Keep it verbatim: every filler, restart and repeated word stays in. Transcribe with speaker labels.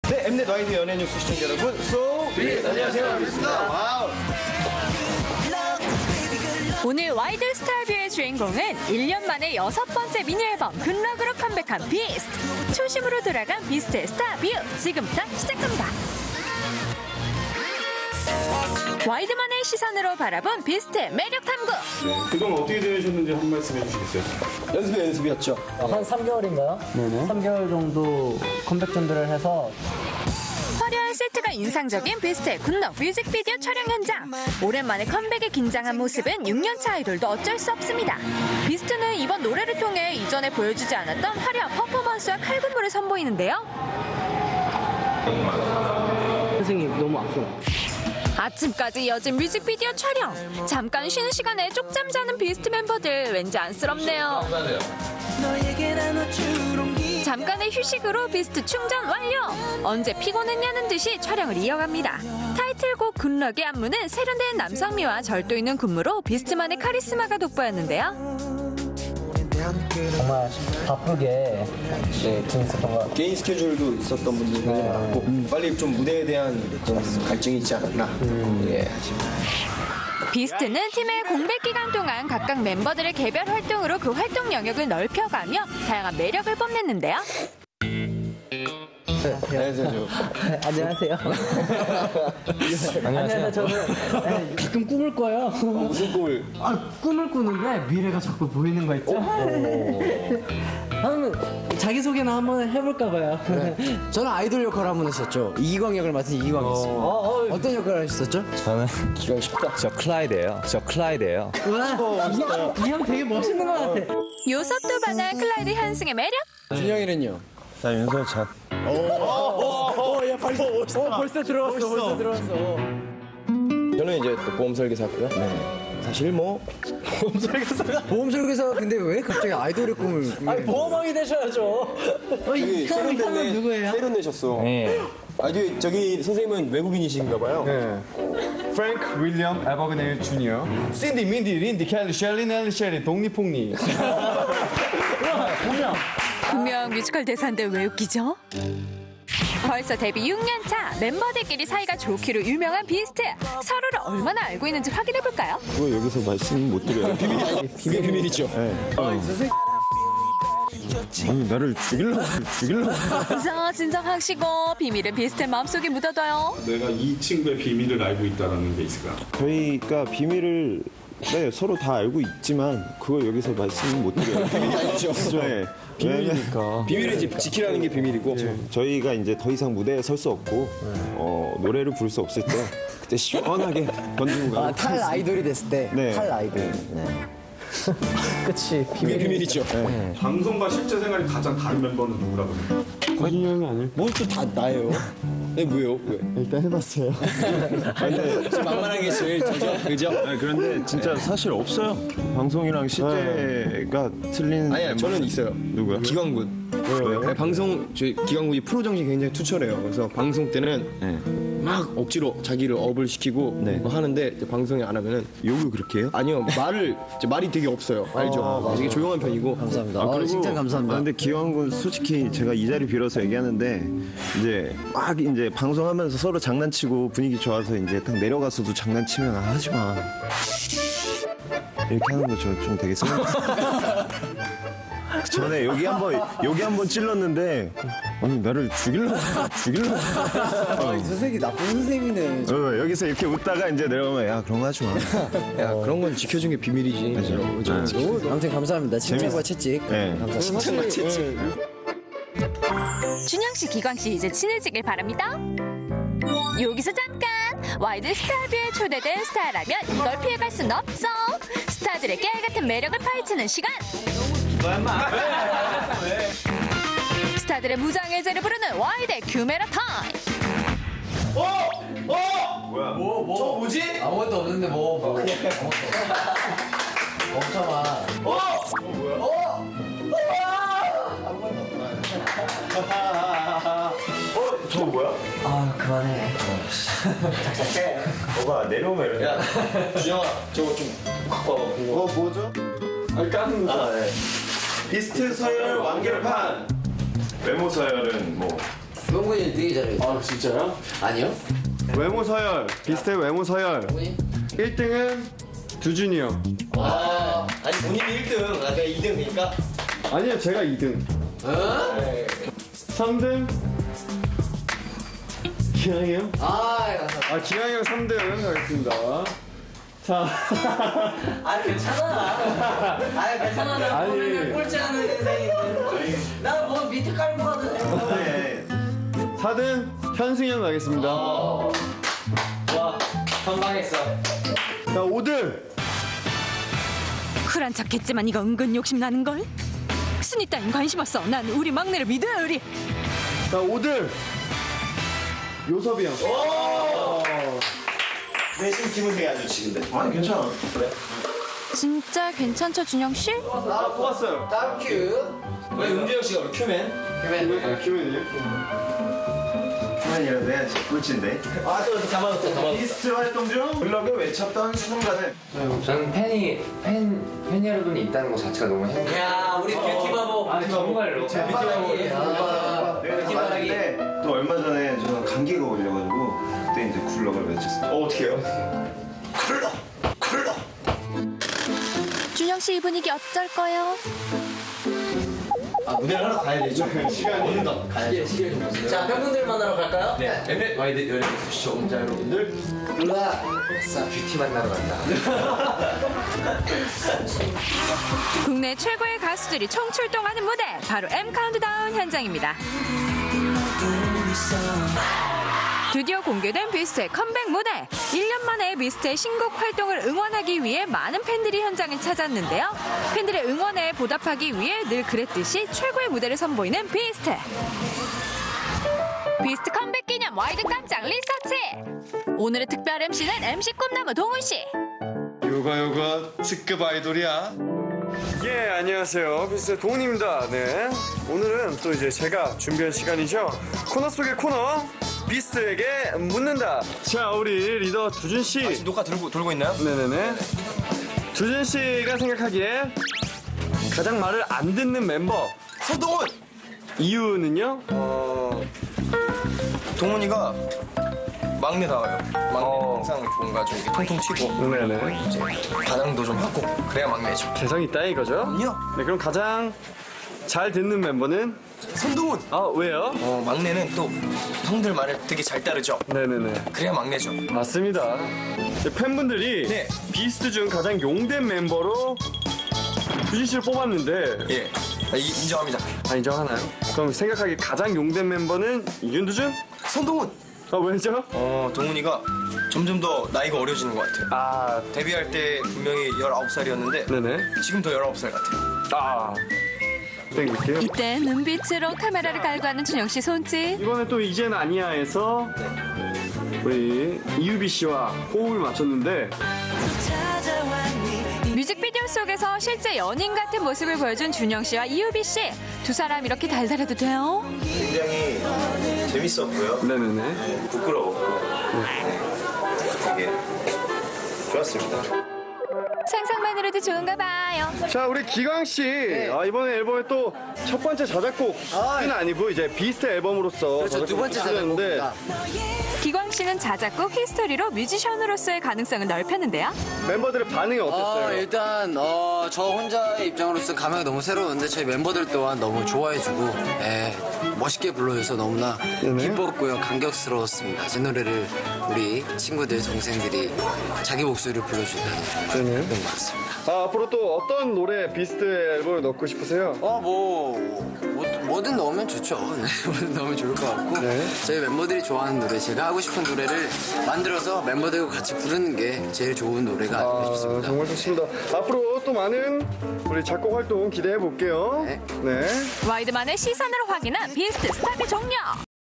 Speaker 1: 네, 엠넷 와이드 연예 뉴스 시청자 여러분, 소 비스트 안녕하세요, 비스트입니다. 와우.
Speaker 2: 오늘 와이드 스타뷰의 주인공은 일 년 만에 여섯 번째 미니 앨범 굿럭으로 컴백한 비스트. 초심으로 돌아간 비스트의 스타뷰 지금부터 시작합니다. 와이드만의 시선으로 바라본 비스트의 매력 탐구.
Speaker 3: 네, 그동안 어떻게 되셨는지 한 말씀 해주시겠어요?
Speaker 1: 연습이 연습이었죠.
Speaker 4: 한 삼 개월인가요? 네네. 삼 개월 정도 컴백 준비를 해서
Speaker 2: 화려한 세트가 인상적인 비스트의 굿럭 뮤직비디오 촬영 현장. 오랜만에 컴백에 긴장한 모습은 육 년차 아이돌도 어쩔 수 없습니다. 비스트는 이번 노래를 통해 이전에 보여주지 않았던 화려한 퍼포먼스와 칼군무를 선보이는데요.
Speaker 4: 선생님 너무 앞서.
Speaker 2: 아침까지 이어진 뮤직비디오 촬영. 잠깐 쉬는 시간에 쪽잠 자는 비스트 멤버들 왠지 안쓰럽네요. 잠깐의 휴식으로 비스트 충전 완료. 언제 피곤했냐는 듯이 촬영을 이어갑니다. 타이틀곡 굿럭의 안무는 세련된 남성미와 절도 있는 군무로 비스트만의 카리스마가 돋보였는데요.
Speaker 4: 정말 바쁘게 네, 지냈었던 것 같아요.
Speaker 1: 개인 스케줄도 있었던 분들이 굉장히 많았고 음. 빨리 좀 무대에 대한 좀 갈증이 있지 않았나. 음. 예.
Speaker 2: 비스트는 팀의 공백 기간 동안 각각 멤버들의 개별 활동으로 그 활동 영역을 넓혀가며 다양한 매력을 뽐냈는데요.
Speaker 1: 안녕하세요.
Speaker 4: 안녕하세요. 안녕하세요. 저는 가끔 꿈을 꿔요.
Speaker 1: 무슨 꿈을?
Speaker 4: 아, 꿈을 꾸는데 미래가 자꾸 보이는 거 있죠? 한번 자기소개나 한번 해볼까 봐요.
Speaker 5: 네. 저는 아이돌 역할을 한 번 했었죠. 이기광 역을 맡은 이기광이었습니다. 어, 어, 어떤 역할을 하셨었죠?
Speaker 6: 저는 기광 쉽다. 저 클라이드예요. 저 클라이드예요.
Speaker 4: 와, 이 형 되게 멋있는 것 같아.
Speaker 2: 요섭도 반한 클라이드 현승의 매력?
Speaker 5: 준영이는요?
Speaker 6: 나 윤서 작.
Speaker 5: 어, 야, 벌써, 어, 벌써 들어왔어,
Speaker 1: 멋있어.
Speaker 5: 벌써 들어왔어.
Speaker 1: 저는 이제 또 보험 설계사고요. 네. 사실 뭐 보험 설계사가
Speaker 5: 보험 설계사 근데 왜 갑자기 아이돌의 꿈을?
Speaker 4: 아니, 보호망이 되셔야죠. 어, 이 형은 형은 누구예요?
Speaker 1: 세련되셨어.
Speaker 6: 네.
Speaker 1: 아, 저기, 저기 선생님은 외국인이신가 봐요.
Speaker 3: 네. 프랭크 윌리엄 에버그네일 주니어, 신디, 민디, 린디, 켈리, 셸리, 넬리, 셸리, 독립폭리.
Speaker 2: 분명 뮤지컬 대사인데 왜 웃기죠? 벌써 데뷔 육 년 차 멤버들끼리 사이가 좋기로 유명한 비스트. 서로를 얼마나 알고 있는지 확인해볼까요?
Speaker 6: 그거 여기서 말씀 못 드려요.
Speaker 1: 비밀, 비밀, 비밀이죠.
Speaker 6: 네. 아니 나를 죽일라고 죽일라고.
Speaker 2: 진정 진정하시고 비밀은 비스트의 마음속에 묻어둬요.
Speaker 3: 내가 이 친구의 비밀을 알고 있다는 게 있을까?
Speaker 6: 저희가 비밀을 네 서로 다 알고 있지만 그거 여기서 말씀 못 드려요.
Speaker 1: 비밀이 아니죠.
Speaker 6: 네. 비밀이니까.
Speaker 1: 비밀을 이제 지키라는 게 비밀이고.
Speaker 6: 저희가 이제 더 이상 무대에 설 수 없고 어, 노래를 부를 수 없을 때 그때 시원하게 던지고 가요.
Speaker 5: 아, 탈 아이돌이 됐을 때.
Speaker 6: 네.
Speaker 5: 탈 아이돌. 네. 그치.
Speaker 1: 비밀, 비밀이죠.
Speaker 6: 네.
Speaker 3: 방송과 실제 생활이 가장 다른 멤버는 누구라고 생각해요?
Speaker 6: 거진 형이 아닐.
Speaker 1: 뭘또 다 나예요? 네, 왜요? 왜?
Speaker 6: 일단 해봤어요.
Speaker 1: 근데 만만한 게 제일 저죠? 그죠?
Speaker 6: 네, 그런데 진짜 사실 없어요. 방송이랑 시대가 틀린.
Speaker 1: 아니야, 저는 있어요.
Speaker 6: 누구야?
Speaker 1: 기광군.
Speaker 6: 왜요?
Speaker 1: 네, 방송 저희 기광군이 프로 정신이 굉장히 투철해요. 그래서 방송 때는
Speaker 6: 네.
Speaker 1: 막 억지로 자기를 업을 시키고
Speaker 6: 네.
Speaker 1: 뭐 하는데 이제 방송에 안 하면은
Speaker 6: 욕을 그렇게 해요?
Speaker 1: 아니요 말을 이제 말이 되게 없어요. 알죠? 되게 조용한 편이고.
Speaker 5: 감사합니다.
Speaker 6: 아,
Speaker 5: 어,
Speaker 6: 그리고-
Speaker 5: 칭찬 감사합니다.
Speaker 6: 아, 근데 기왕군 솔직히 제가 이 자리 빌어서 얘기하는데 이제 막 이제 방송하면서 서로 장난치고 분위기 좋아서 이제 딱 내려가서도 장난치면 아, 하지 마. 이렇게 하는 거 저 좀 되게 생각. 전에 여기 한번 여기 한번 찔렀는데 아니 나를 죽일라고 죽일라고.
Speaker 5: 아, 이 선생님이 나쁜 선생님이네.
Speaker 6: 어, 여기서 이렇게 웃다가 이제 내려가면 야 그런 거 하지 마.
Speaker 1: 야 그런 건 지켜준 게 비밀이지.
Speaker 6: 그죠.
Speaker 1: 그죠?
Speaker 6: 네.
Speaker 5: 아무튼 감사합니다. 칭찬과 채찍.
Speaker 6: 네.
Speaker 5: 감사합니다.
Speaker 1: 칭찬과 채찍.
Speaker 2: 준영 씨, 기광 씨 이제 친해지길 바랍니다. 여기서 잠깐! 와이드 스타뷰에 초대된 스타라면 이걸 피해갈 순 없어! 스타들의 깨알같은 매력을 파헤치는 시간! 스타들의 무장해제를 부르는 와이드의 큐메라 타임!
Speaker 5: 아무것도 없는데 뭐. 멈춰봐.
Speaker 6: 저거 뭐야?
Speaker 5: 아, 그만해.
Speaker 6: 뭐가 내려오면 이렇게.
Speaker 1: 야 준영아 저거 좀 갖고 와봐.
Speaker 6: 어 뭐죠?
Speaker 3: 깐
Speaker 6: 비스트 서열 완결판. 외모 서열은 뭐
Speaker 5: 영훈이 되게 잘해요.
Speaker 3: 아 진짜요?
Speaker 5: 아니요?
Speaker 3: 외모 서열 비스트의 외모 서열
Speaker 5: 영훈이?
Speaker 3: 일 등은 두준이 형.
Speaker 1: 아니 본인이 일 등 아까 이 등이니까
Speaker 3: 아니요 제가 이 등.
Speaker 5: 어?
Speaker 3: 삼 등 기영이 형.
Speaker 5: 아, 감사합니다.
Speaker 3: 아 기영이 형 삼 등 하겠습니다. 자.
Speaker 5: 아, 괜찮아. 아, 괜찮아. 나
Speaker 3: 아니.
Speaker 5: 오늘 꼴찌하는 인생인데. 나 뭐 밑에 깔고 가도 돼.
Speaker 3: 사 등 현승이 형 가겠습니다.
Speaker 5: 와, 선방했어.
Speaker 3: 자, 오 등
Speaker 2: 쿨한 척했지만 이거 은근 욕심 나는 걸. 순위 따윈 관심 없어. 난 우리 막내를 믿어 우리.
Speaker 3: 자, 오 등 요섭이 형.
Speaker 1: 내심 기분 되게 안 좋지 근데 아니 괜찮아 그래
Speaker 2: 진짜 괜찮죠 준영 씨?
Speaker 3: 아, 뽑았어요.
Speaker 5: 다음 큐.
Speaker 1: 왜 은재영 씨가 우리 큐맨?
Speaker 3: 아, 기훈이요?
Speaker 6: 그만이라도 해야지. 꿀친데.
Speaker 1: 아또 담아뒀다 담아뒀다
Speaker 6: 비스트 활동 중 블럭을 외쳤던 수능가는
Speaker 7: 저는 팬이 팬, 팬 여러분이 있다는 것 자체가 너무 행복해요.
Speaker 5: 야, 우리 뷰티 바보.
Speaker 7: 아 정말로.
Speaker 5: 아,
Speaker 6: 내가
Speaker 5: 뷰티
Speaker 6: 봤는데 또 얼마 전에 저는 감기가 걸려가지고 그때 이제 굴럭을 외쳤어요.
Speaker 1: 어 어떻게 해요? 쿨러 쿨러
Speaker 2: 준영 씨 이 분위기 어쩔 거요?
Speaker 1: 아 무대를 하러 가야 되죠 시간이 어느덧 가야죠 시간이 좀 없어요
Speaker 5: 자, 팬분들 만나러 갈까요?
Speaker 1: 네 엠넷 와이드 연예인 시청자 여러분들
Speaker 5: 몰라.
Speaker 7: 뷰티 만나러 간다.
Speaker 2: 국내 최고의 가수들이 총출동하는 무대 바로 M 카운트다운 현장입니다. 드디어 공개된 비스트의 컴백 무대. 일 년 만에 비스트의 신곡 활동을 응원하기 위해 많은 팬들이 현장을 찾았는데요. 팬들의 응원에 보답하기 위해 늘 그랬듯이 최고의 무대를 선보이는 비스트. 비스트 컴백 기념 와이드 깜짝 리서치. 오늘의 특별 엠씨는 엠씨 꿈나무 동훈 씨.
Speaker 3: 요가 요가 특급 아이돌이야. 예, 안녕하세요. 비스트 동훈입니다. 네. 오늘은 또 이제 제가 준비한 시간이죠. 코너 속의 코너. 비스트에게 묻는다. 자, 우리 리더 두준 씨.
Speaker 1: 지금 녹화 들고, 돌고 있나요?
Speaker 3: 네네네. 두준 씨가 생각하기에 가장 말을 안 듣는 멤버.
Speaker 1: 서동훈
Speaker 3: 이유는요?
Speaker 1: 어 동훈이가 막내다워요 막내
Speaker 3: 어.
Speaker 1: 항상 뭔가 좀 이렇게 통통 튀고
Speaker 3: 네네.
Speaker 1: 이제 반항도 좀 하고 그래야 막내죠
Speaker 3: 개성 있다 이거죠?
Speaker 1: 아니요
Speaker 3: 네, 그럼 가장 잘 듣는 멤버는?
Speaker 1: 손동훈
Speaker 3: 아, 왜요?
Speaker 1: 어 막내는 또 형들 말을 되게 잘 따르죠
Speaker 3: 네네네.
Speaker 1: 그래야 막내죠
Speaker 3: 맞습니다. 이제 팬분들이
Speaker 1: 네.
Speaker 3: 비스트 중 가장 용된 멤버로 두준 씨를 뽑았는데
Speaker 1: 예 아, 이- 인정합니다
Speaker 3: 아, 인정하나요? 그럼 생각하기에 가장 용된 멤버는 이윤두준?
Speaker 1: 손동훈
Speaker 3: 아, 왜죠?
Speaker 1: 어 동훈이가 점점 더 나이가 어려지는 것 같아요
Speaker 3: 아,
Speaker 1: 데뷔할 때 분명히 열아홉 살이었는데
Speaker 3: 네네.
Speaker 1: 지금 더 열아홉 살 같아요
Speaker 3: 아, 땡길게요.
Speaker 2: 이때 눈빛으로 카메라를 갈구하는 준영 씨 손짓.
Speaker 3: 이번에 또 이젠 아니야에서 우리 이유비 씨와 호흡을 맞췄는데
Speaker 2: 뮤직비디오 속에서 실제 연인 같은 모습을 보여준 준영 씨와 이유비 씨. 두 사람 이렇게 달달해도 돼요?
Speaker 6: 굉장히 재밌었고요.
Speaker 3: 네네네.
Speaker 6: 부끄러웠고 되게 좋았습니다.
Speaker 2: 상상만으로도 좋은가 봐요.
Speaker 3: 자, 우리 기광 씨. 아, 이번에 앨범에 또 첫 번째 자작곡은 아니고 이제 비스트 앨범으로서
Speaker 5: 그렇죠, 두 번째
Speaker 3: 자작곡을
Speaker 5: 자작곡입니다.
Speaker 2: 기광 씨는 자작곡 히스토리로 뮤지션으로서의 가능성을 넓혔는데요.
Speaker 3: 멤버들의 반응이 어땠어요?
Speaker 5: 어, 일단 어, 저 혼자의 입장으로서 감회가 너무 새로운데 저희 멤버들 또한 너무 좋아해주고 예, 멋있게 불러줘서 너무나
Speaker 3: 네네.
Speaker 5: 기뻤고요. 감격스러웠습니다. 제 노래를 우리 친구들, 동생들이 자기 목소리를 불러준다는
Speaker 3: 네네.
Speaker 5: 그런 것 같습니다.
Speaker 3: 아, 앞으로 또 어떤 노래 비스트 앨범을 넣고 싶으세요?
Speaker 5: 어, 뭐, 뭐 뭐든 넣으면 좋죠. 네, 뭐든 넣으면 좋을 것 같고
Speaker 3: 네.
Speaker 5: 저희 멤버들이 좋아하는 노래, 제가 하고 싶은 노래를 만들어서 멤버들과 같이 부르는 게 제일 좋은 노래가 아닐까
Speaker 3: 아,
Speaker 5: 싶습니다.
Speaker 3: 정말 좋습니다. 앞으로 또 많은 우리 작곡 활동 기대해 볼게요.
Speaker 5: 네.
Speaker 3: 네.
Speaker 2: 와이드만의 시선으로 확인한 비스트 스타트 종료.